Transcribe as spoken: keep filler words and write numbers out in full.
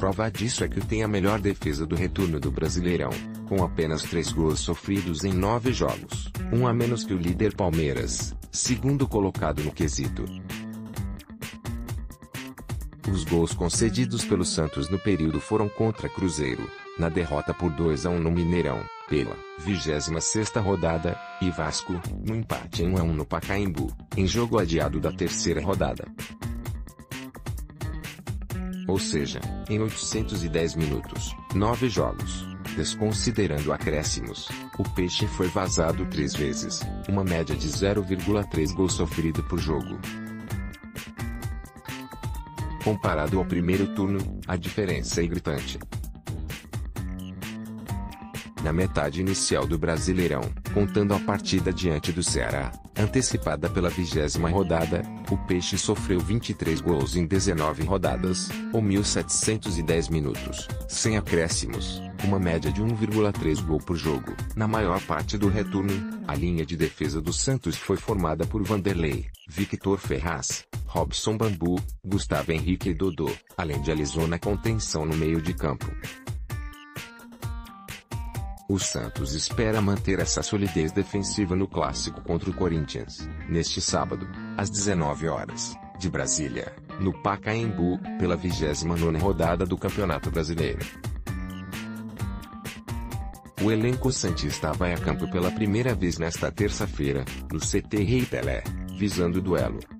Prova disso é que tem a melhor defesa do retorno do Brasileirão, com apenas três gols sofridos em nove jogos, um a menos que o líder Palmeiras, segundo colocado no quesito. Os gols concedidos pelo Santos no período foram contra Cruzeiro, na derrota por dois a um no Mineirão, pela vigésima sexta rodada, e Vasco, no empate em um a um no Pacaembu, em jogo adiado da terceira rodada. Ou seja, em oitocentos e dez minutos, nove jogos, desconsiderando acréscimos, o Peixe foi vazado três vezes, uma média de zero vírgula três gols sofrido por jogo. Comparado ao primeiro turno, a diferença é gritante. Na metade inicial do Brasileirão, contando a partida diante do Ceará, antecipada pela vigésima rodada, o Peixe sofreu vinte e três gols em dezenove rodadas, ou mil setecentos e dez minutos, sem acréscimos, uma média de um vírgula três gol por jogo. Na maior parte do retorno, a linha de defesa do Santos foi formada por Vanderlei, Victor Ferraz, Robson Bambu, Gustavo Henrique e Dodô, além de alisou na contenção no meio de campo. O Santos espera manter essa solidez defensiva no clássico contra o Corinthians, neste sábado, às dezenove horas, de Brasília, no Pacaembu, pela vigésima nona rodada do Campeonato Brasileiro. O elenco santista vai a campo pela primeira vez nesta terça-feira, no C T Rei Pelé, visando o duelo